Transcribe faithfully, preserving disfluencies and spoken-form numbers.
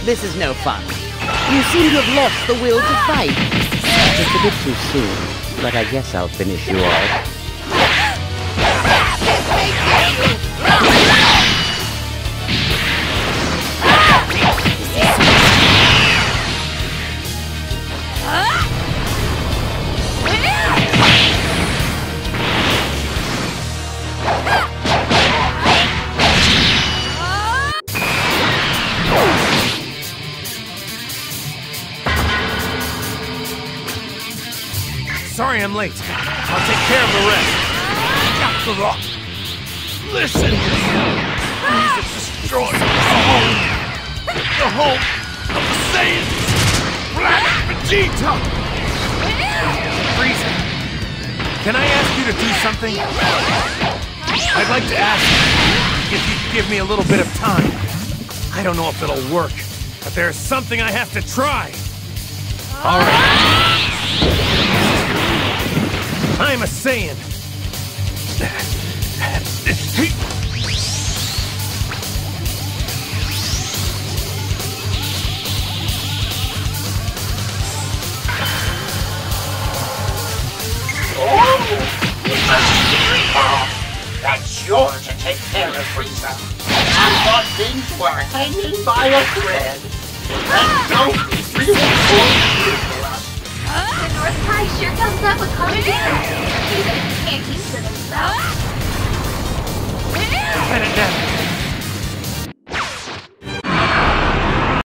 This is no fun. You seem to have lost the will to fight. Just a bit too soon, but I guess I'll finish you off. Sorry I'm late. I'll take care of the rest. Got the rock. Listen to him. He's a destroyer. The home. The home of the Saiyans. Black Vegeta. Frieza. Can I ask you to do something? I'd like to ask if you'd give me a little bit of time. I don't know if it'll work, but there's something I have to try. All right. I'm a Saiyan. That's yours to take care of, Frieza. I thought things were hanging by a thread. And don't be really cool.